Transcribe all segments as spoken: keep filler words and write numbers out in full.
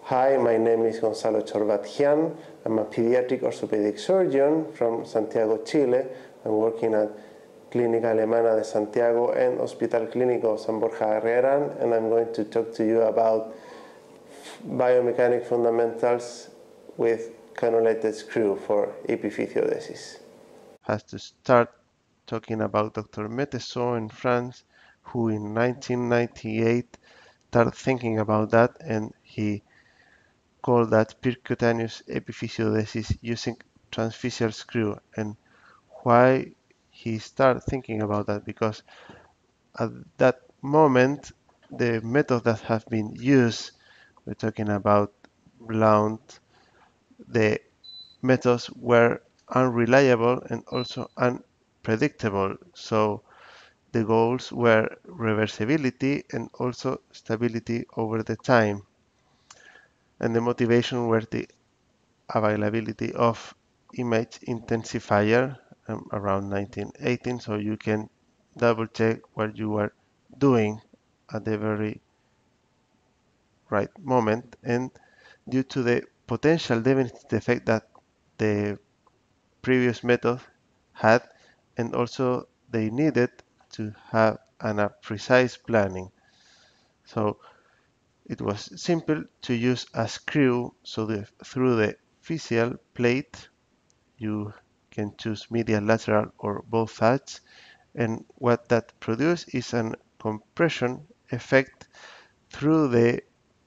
Hi, my name is Gonzalo Chorbat-Gian. I'm a pediatric orthopedic surgeon from Santiago, Chile. I'm working at Clínica Alemana de Santiago and Hospital Clínico San Borja Herrera, and I'm going to talk to you about biomechanic fundamentals with cannulated screw for epiphysiodesis. Has to start talking about Doctor Metteseau in France, who in nineteen ninety-eight started thinking about that, and he called that percutaneous epiphysiodesis using transphysial screw. And why he started thinking about that? Because at that moment, the methods that have been used, we're talking about Blount, the methods were unreliable and also unpredictable. So the goals were reversibility and also stability over the time. And the motivation were the availability of image intensifier um, around nineteen eighteen, so you can double check what you are doing at the very right moment. And due to the potential deficit effect that the previous method had, and also they needed to have an, a precise planning. So it was simple to use a screw, so the, through the physical plate you can choose medial, lateral, or both sides, and what that produces is a compression effect through the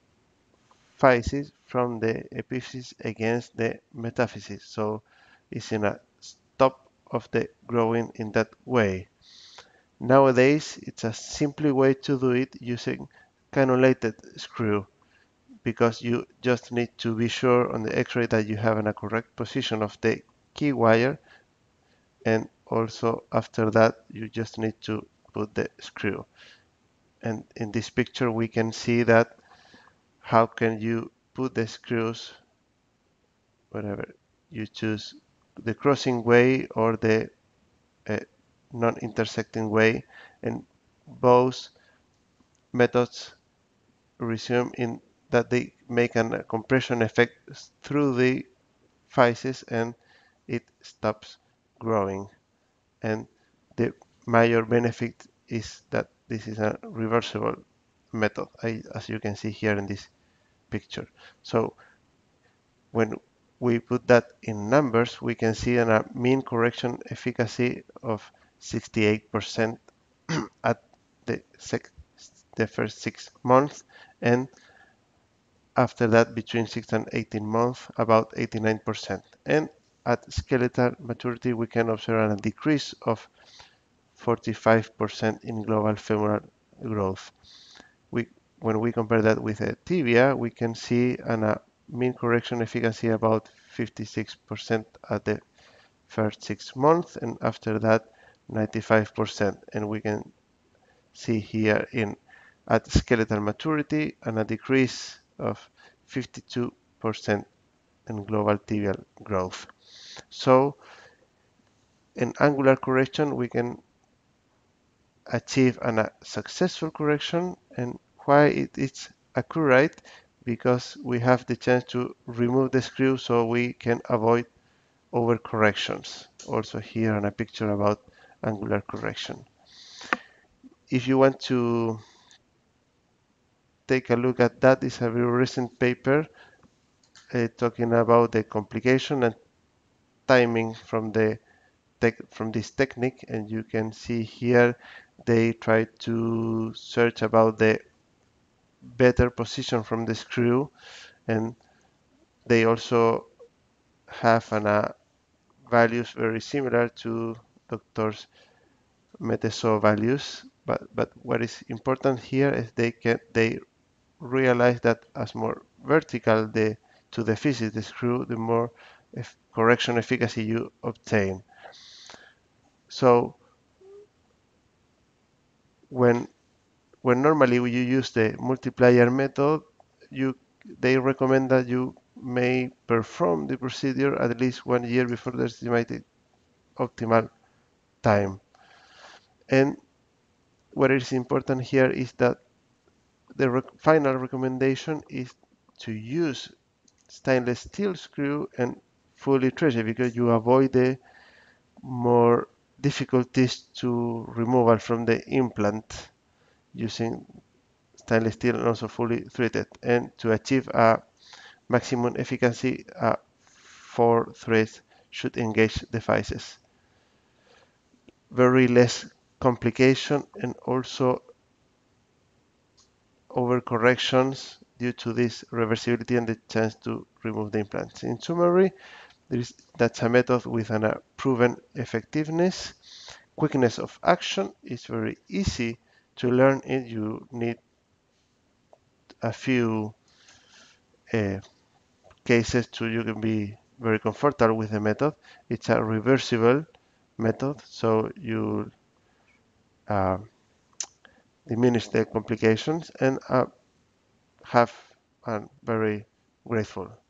physis from the epiphysis against the metaphysis. So it's in a stop of the growing in that way. Nowadays, it's a simple way to do it using cannulated screw, because you just need to be sure on the X-ray that you have in a correct position of the key wire, and also after that you just need to put the screw. And in this picture we can see that how can you put the screws, whatever you choose, the crossing way or the uh, non-intersecting way, and both methods resume in that they make a compression effect through the physis and it stops growing. And the major benefit is that this is a reversible method, as you can see here in this picture. So when we put that in numbers, we can see a mean correction efficacy of sixty-eight percent at the, the first six months, and after that between six and eighteen months about eighty-nine percent. And at skeletal maturity we can observe a decrease of forty-five percent in global femoral growth. We, when we compare that with a tibia, we can see an, a mean correction efficacy about fifty-six percent at the first six months, and after that ninety-five percent. And we can see here in at skeletal maturity and a decrease of fifty-two percent in global tibial growth. So in angular correction we can achieve an, a successful correction. And why it is accurate? Because we have the chance to remove the screw, so we can avoid overcorrections. Also here on a picture about angular correction. If you want to take a look at that, is a very recent paper uh, talking about the complication and timing from the from this technique, and you can see here they try to search about the better position from the screw, and they also have an, uh, values very similar to Doctor's Metteseau values, but but what is important here is they can they realize that as more vertical the to the physis the screw, the more if correction efficacy you obtain. So when when normally you use the multiplier method, you they recommend that you may perform the procedure at least one year before the estimated optimal time. And what is important here is that the rec final recommendation is to use stainless steel screw and fully trace it, because you avoid the more difficulties to removal from the implant using stainless steel and also fully threaded. And to achieve a maximum efficacy, uh, four threads should engage the faces. Very less complication and also overcorrections due to this reversibility and the chance to remove the implants. In summary, there is, that's a method with a proven effectiveness. Quickness of action is very easy to learn it. You need a few uh, cases to you can be very comfortable with the method. It's a reversible method, so you uh, diminish the complications and uh, have a very grateful